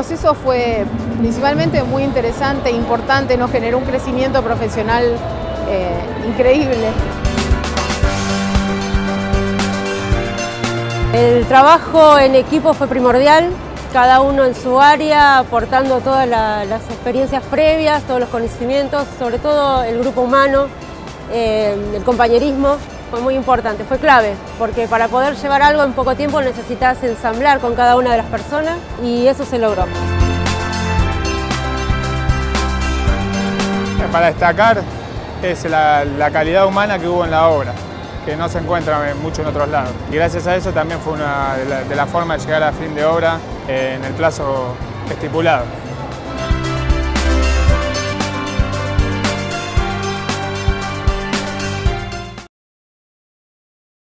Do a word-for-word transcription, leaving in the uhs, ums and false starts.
proceso fue principalmente muy interesante, importante, nos generó un crecimiento profesional eh, increíble. El trabajo en equipo fue primordial, cada uno en su área, aportando todas la, las experiencias previas, todos los conocimientos, sobre todo el grupo humano, eh, el compañerismo, fue muy importante, fue clave, porque para poder llevar algo en poco tiempo necesitas ensamblar con cada una de las personas y eso se logró. Para destacar es la, la calidad humana que hubo en la obra, que no se encuentra mucho en otros lados. Y gracias a eso también fue una de las la formas de llegar a fin de obra eh, en el plazo estipulado.